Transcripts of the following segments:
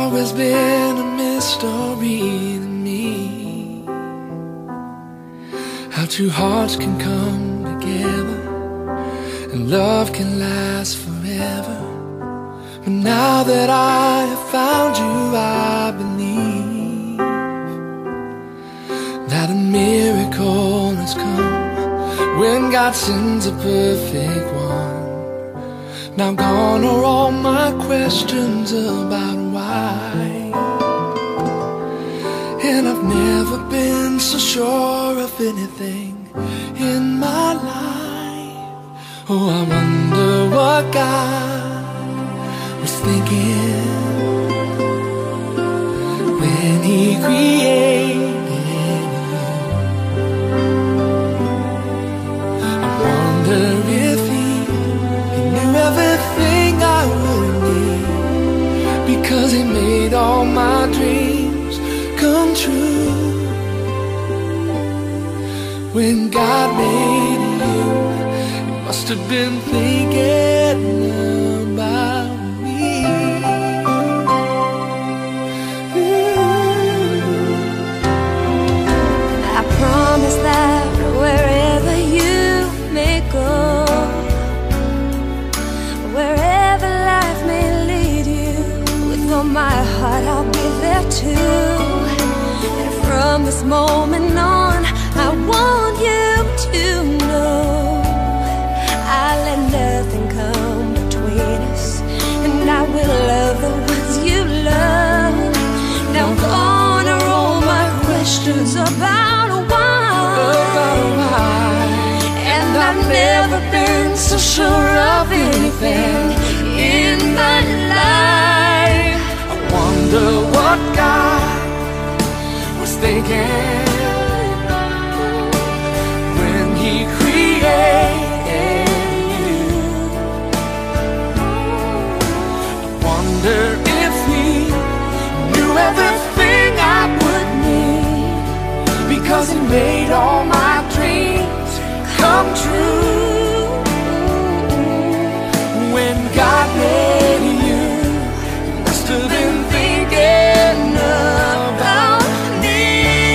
always been a mystery to me, how two hearts can come together and love can last forever. But now that I have found you, I believe that a miracle has come when God sends a perfect one. Now gone are all my questions about why, and I've never been so sure of anything in my life. Oh, I wonder what God was thinking when He created you. I wonder if He knew everything I would need, because He made all my dreams come true. When God made you, He must have been thinking about me. I promise that wherever you may go, wherever life may lead you, with all my heart I'll be there too. And from this moment on, I want you to know I let nothing come between us, and I will love the ones you love. Now gone are all my questions about why, and I've never been so sure of anything in my life. I wonder what God was thinking when He created you. I wonder if He knew everything I would need, because He made all my dreams come true. When God made you, He must have been thinking about me.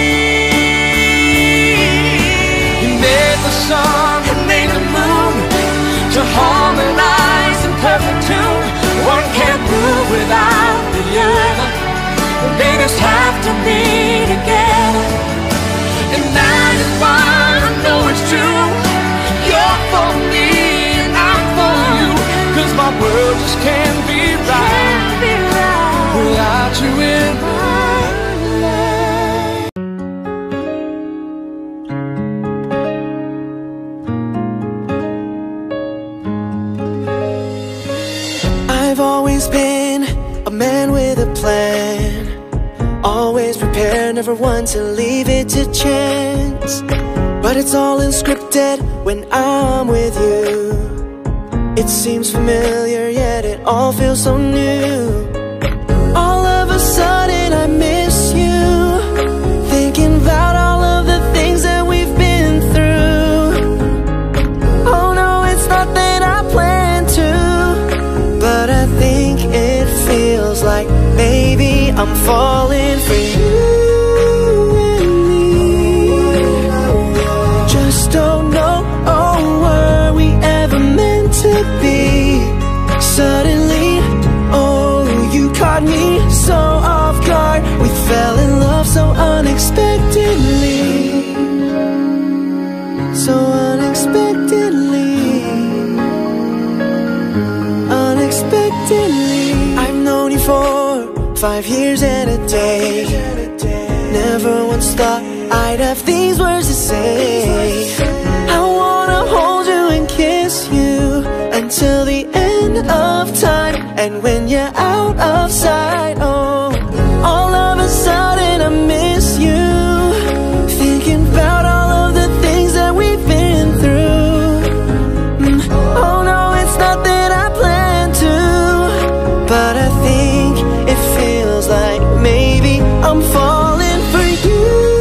He made the sun and made the moon to harmonize in perfect tune. One can't move without the other, they just have to be together. And that is why I know it's true. You're for me and I'm for you, 'cause my world just can't be right without you in my life. I've always been a man with a plan, always prepared, never one to leave it to chance. But it's all unscripted when I'm with you. It seems familiar, yet it all feels so new. All of a sudden I miss you, thinking about all of the things that we've been through. Oh no, it's not that I plan to, but I think it feels like maybe I'm falling for you. Don't know, oh, were we ever meant to be? Suddenly, oh, you caught me so off guard. We fell in love so unexpectedly, so unexpectedly, unexpectedly. I've known you for 5 years and a day. Never once thought I'd have these words to say. I wanna hold you and kiss you until the end of time. And when you're out of sight, oh, all of a sudden I miss you, thinking about all of the things that we've been through. Oh no, it's not that I plan to, but I think it feels like maybe I'm falling for you.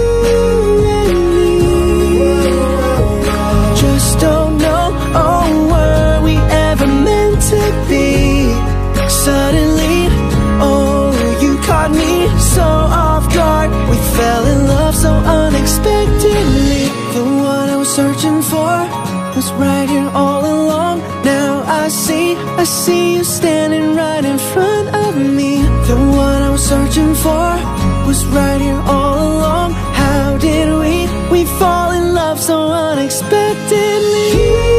Don't know, oh, were we ever meant to be? Suddenly see you standing right in front of me. The one I was searching for was right here all along. How did we fall in love so unexpectedly?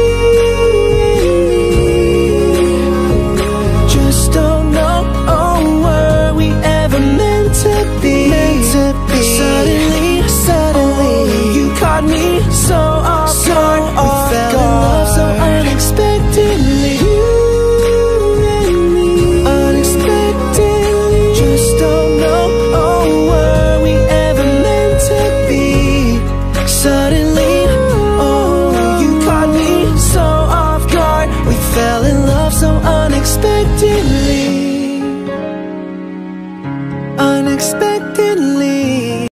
Just don't know, oh, were we ever meant to be? Suddenly, oh, you caught me so off guard. We fell in love so unexpectedly. Unexpectedly.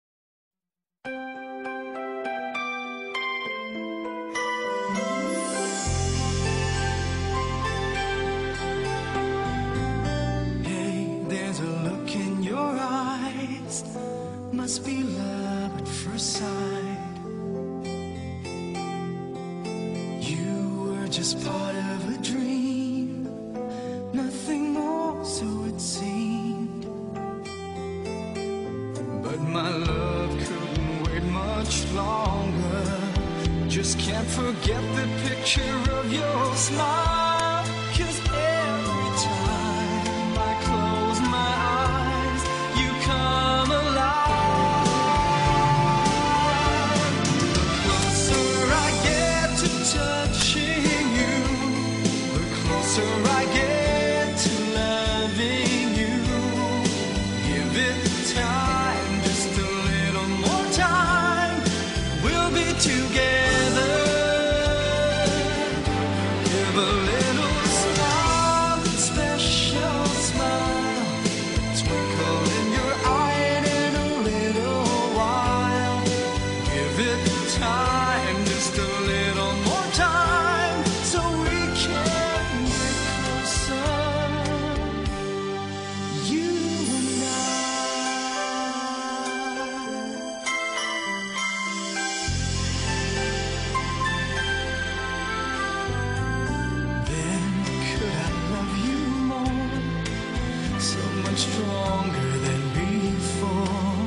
Hey, there's a look in your eyes. Must be love at first sight. You were just part of a dream, nothing more, so it seemed. But my love couldn't wait much longer. Just can't forget the picture of your smile. 'Cause every time I close my eyes, you come alive. The closer I get to touching you, the closer I get to loving you. Give it time, just a little more time, we'll be together. Give a little smile, a special smile, twinkle in your eye, and in a little while, give it time, just a little more time, so we can get closer, you and Then could I love you more, so much stronger than before?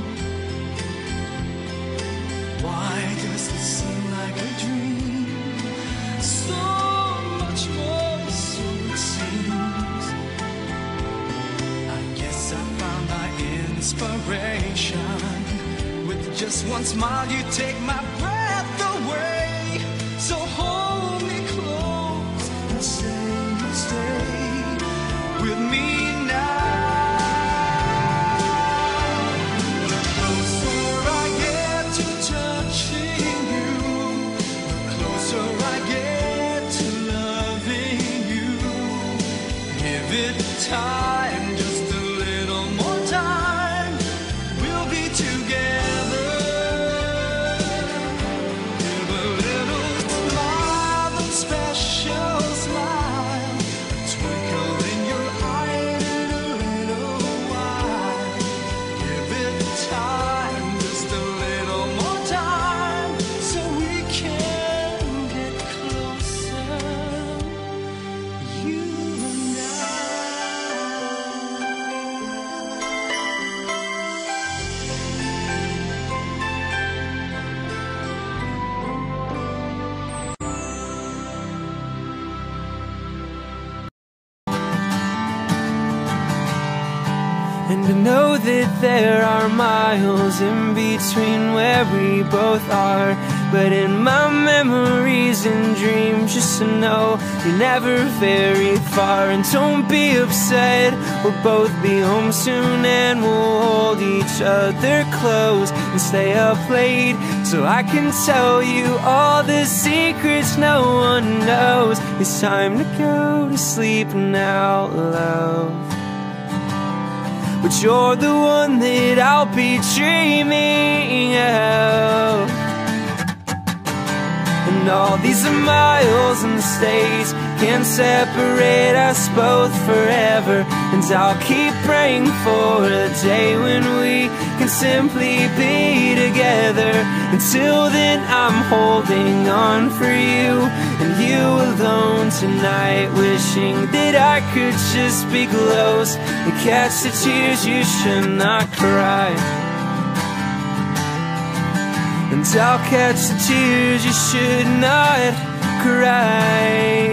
Why does it seem like a dream? So much more, so it seems. I guess I found my inspiration. With just one smile you take my breath away. So hold me close and say you'll stay with me now. The closer I get to touching you, the closer I get to loving you. Give it time, just a little more time, we'll be together. Give a little smile, a special smile, a twinkle in your eye, and in a little while, give it time, just a little more time, so we can get closer, you and I. And I know that there are miles in between where we both are, but in my memories and dreams, just to know you're never very far. And don't be upset, we'll both be home soon, and we'll hold each other close and stay up late, so I can tell you all the secrets no one knows. It's time to go to sleep now, love, but you're the one that I'll be dreaming of. And all these miles in the States can't separate us both forever. And I'll keep praying for the day when we can simply be together. Until then I'm holding on for you, and you alone tonight, wishing that I could just be close and catch the tears you should not cry. And I'll catch the tears you should not cry.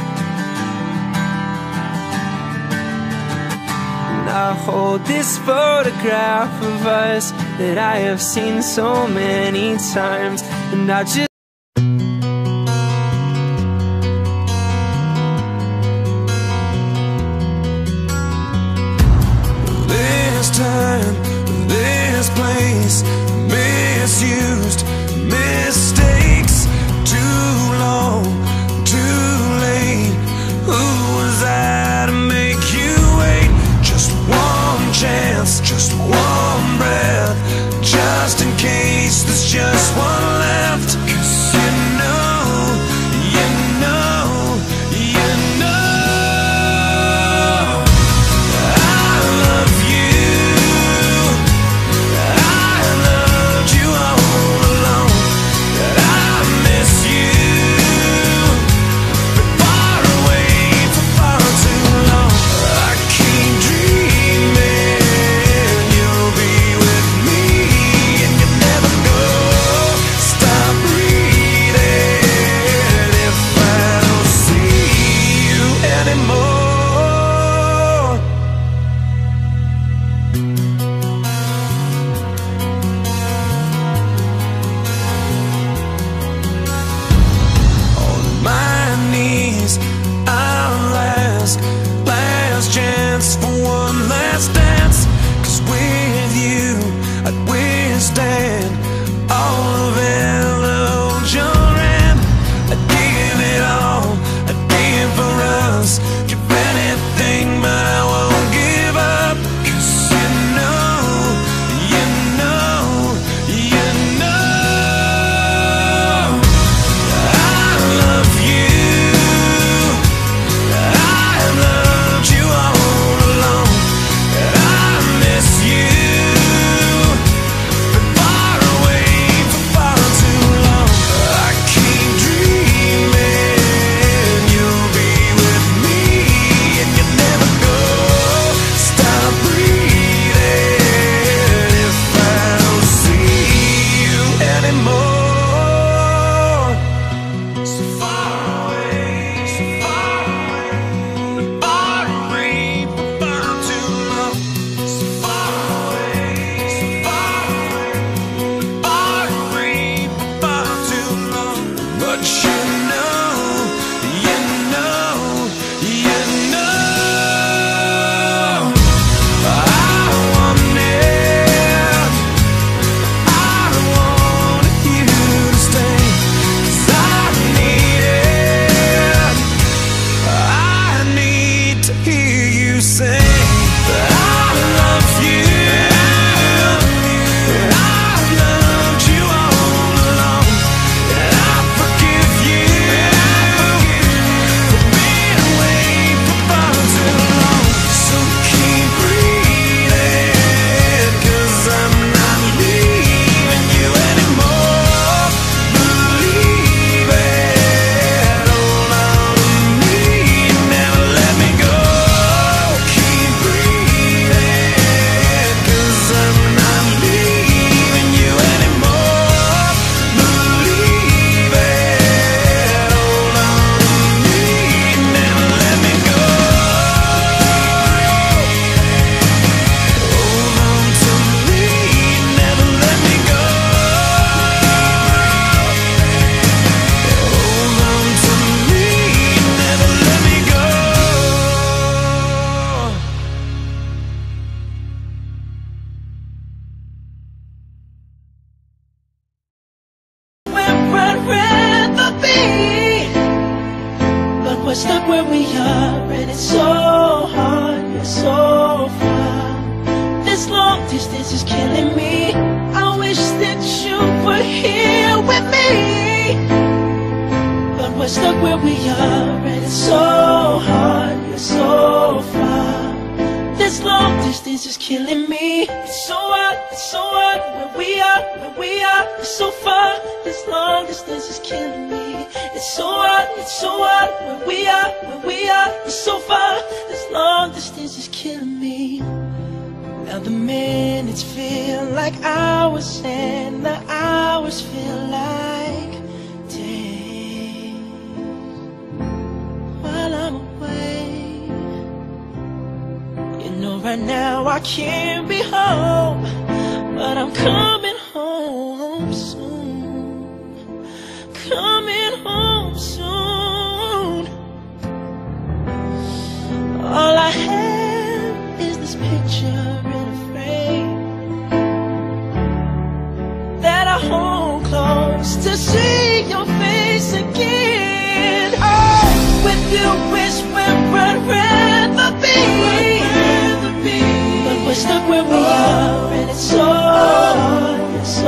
And I'll hold this photograph of us that I have seen so many times, and I just time, this place, misused, mistakes, too long, too late. Who was I to make you wait? Just one chance, just one breath, just in case there's just one left. 'Cause you know, you know, you know we're stuck where we are, and it's so hard, you're so far. This long distance is killing me. I wish that you were here with me, but we're stuck where we are, and it's so hard, you're so far. This long distance is killing me. It's so hard, where we are, it's so far. This long distance is killing me. It's so hard, where we are, it's so far. This long distance is killing me. Now the minutes feel like hours and the hours feel like days while I'm away. You know right now I can't be home, but I'm coming home soon. Coming home soon. All I have is this picture in a frame that I hold close to see your face again. Oh, with you is where I'd rather be. But we're stuck where we are, and it's so hard,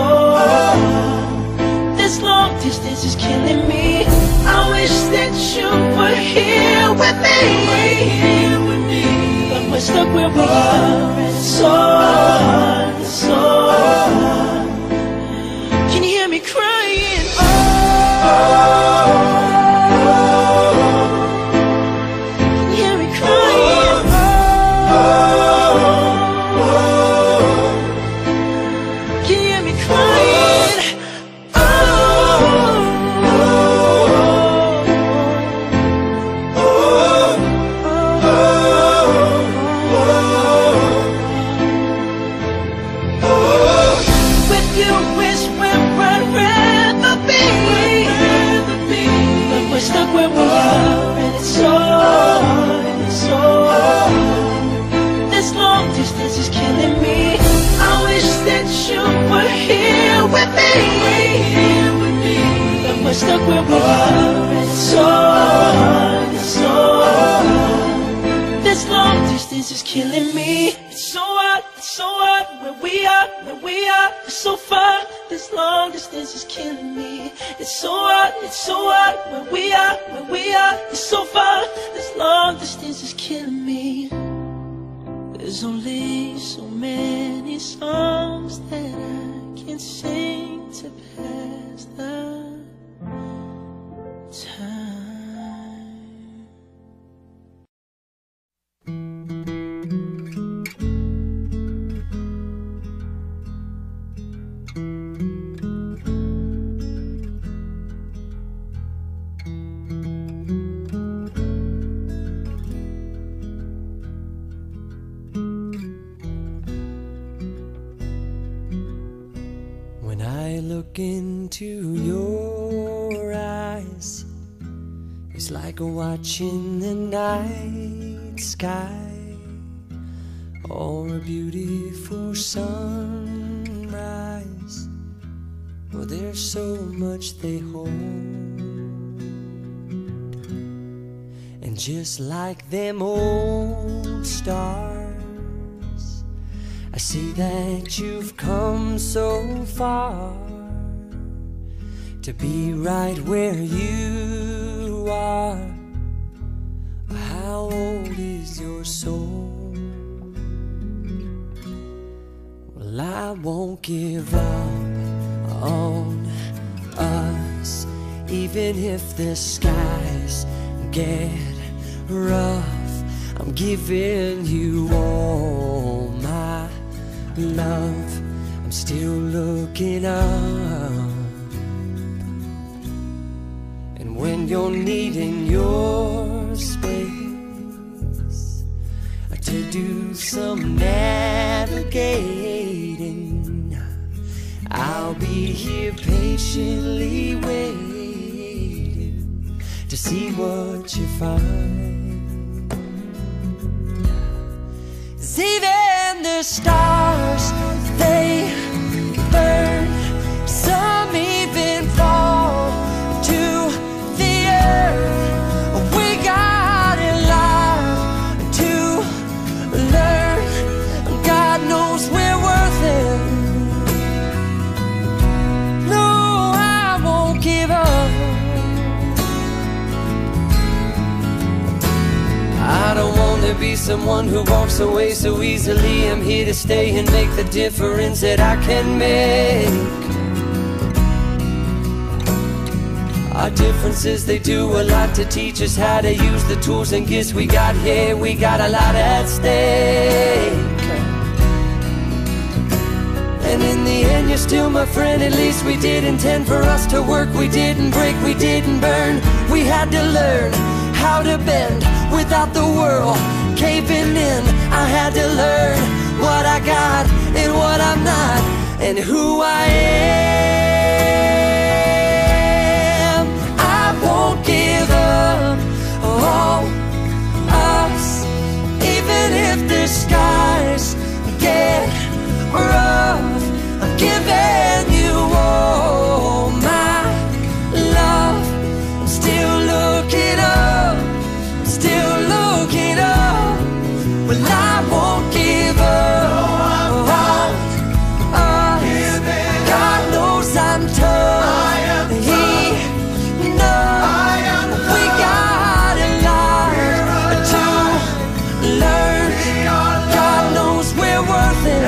This long distance is killing me. I wish that you were here with me. But we're stuck where we are, and it's so hard, Can you hear me crying? Can you hear me crying? Can you hear me crying? With you is where I'd rather be. But we're stuck where we are, and it's so hard, This long distance is killing me. I wish that you were here with me. But we're stuck where we are, and it's so hard, This long distance is killing me. It's so hard, where we are, it's so far. This long distance is killing me. It's so hard, where we are, it's so far. This long distance is killing me. There's only so many songs that I can sing to pass the time. When I look into your eyes, it's like watching the night sky or a beautiful sunrise. Well, there's so much they hold, and just like them old stars, I see that you've come so far to be right where you are. How old is your soul? Well, I won't give up on us, even if the skies get rough. I'm giving you all my love. I'm still looking up, and when you're needing your space to do some navigating, I'll be here patiently waiting to see what you find. 'Cause even the stars, they burn. Some even fall to the earth. We got in life to learn. God knows we're worth it. No, I won't give up. be someone who walks away so easily. I'm here to stay and make the difference that I can make. Our differences, they do a lot to teach us how to use the tools and gifts we got here. We got a lot at stake. And in the end, you're still my friend. At least we did intend for us to work. We didn't break, we didn't burn. We had to learn how to bend without the world caving in. I had to learn what I got and what I'm not, and who I am. I won't give up on us, even if the skies get rough. I'm giving you all my love. I'm still looking up, I'm still looking up. Well, I won't give up on us. God knows I'm tough. He knows we got a lot to learn. God knows we're worth it.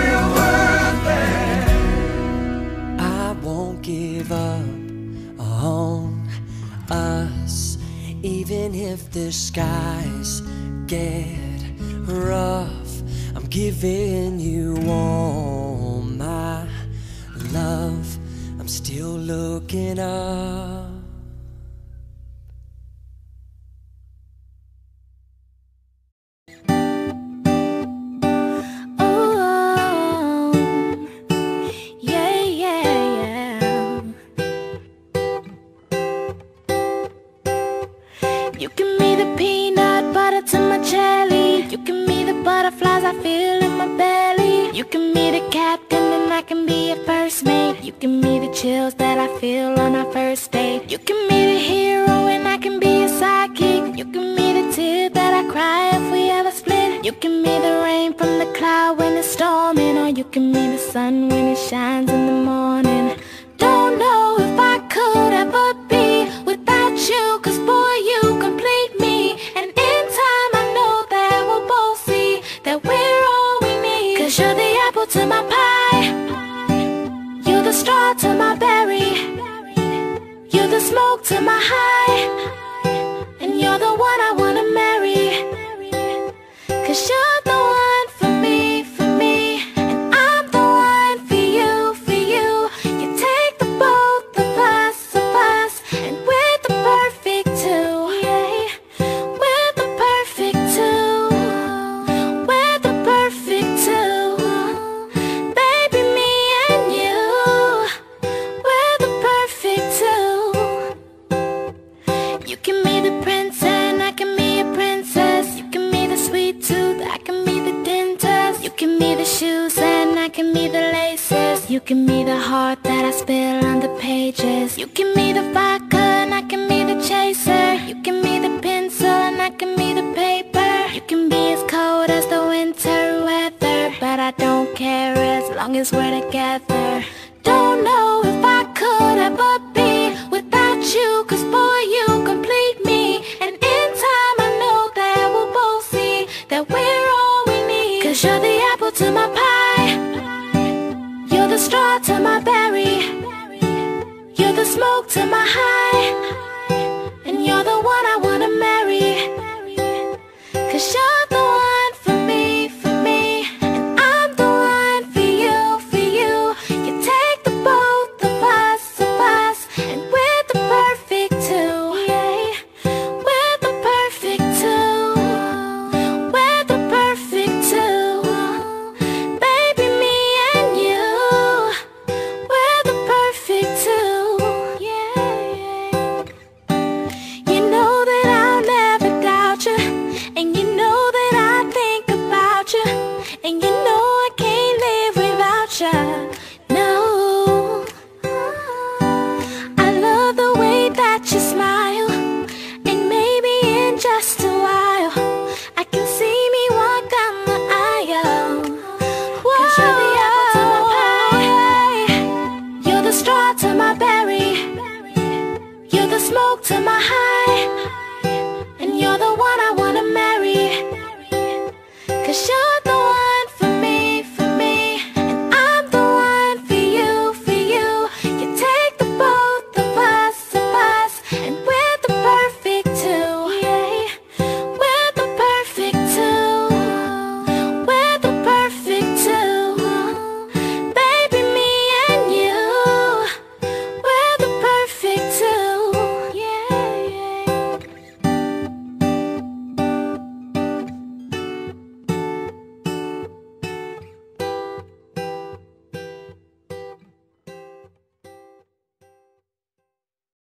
I won't give up on us, even if the skies get rough. I'm giving you all my love. I'm still looking up. Oh, yeah, yeah, yeah. You give me the peanut butter to my jelly. You give me the butterflies I feel in my belly. You give me the captain and I can be your first mate. You give me the chills that I feel on our first date. You give me the hero and I can be your sidekick. You give me the tear that I cry if we ever split. You give me the rain from the cloud when it's storming, or you give me the sun when it shines in the morning. Don't know if I could ever be without you, 'cause boy, you complete me. And in time I know that we'll both see that we're all we need. 'Cause you're the apple to my pie, you're the straw to my berry, you're the smoke to my high, and you're the one I wanna marry. 'Cause you're the one for me, and I'm the one for you, for you. You take the both of us, and we're the perfect two, yeah. We're the perfect two, we're the perfect two. Baby, me and you, we're the perfect two. You give me the prince and I can be a princess. You give me the sweet tooth, I can be the dentist. You give me the shoes and I can be the laces. You give me the heart that I spill on the pages. You give me the vodka and I can be the chaser. You give me the pencil and I can be the paper. You can be as cold as the winter weather, but I don't care as long as we're together. Don't know if I could ever be without you, 'cause boy, you complete me. And in time I know that we'll both see that we're all we need. 'Cause you're the apple to my pie, you're the straw to my berry, you're the smoke to my high, and you're the one I wanna marry. 'Cause you're the one for me, and I'm the one for you, for you. You take the both of us, and we're the perfect two, yeah. We're the perfect two, we're the perfect two. Baby, me and you, we're the perfect two, yeah. You know that I'll never doubt you, and you know that I think about you, and you know I can't live without you. No, I love the way that you smile, and maybe in just a while I can see me walk down the aisle. 'Cause you're the apple to my pie, you're the straw to my berry, you're the smoke to my high, and you're the one I wanna marry. shine.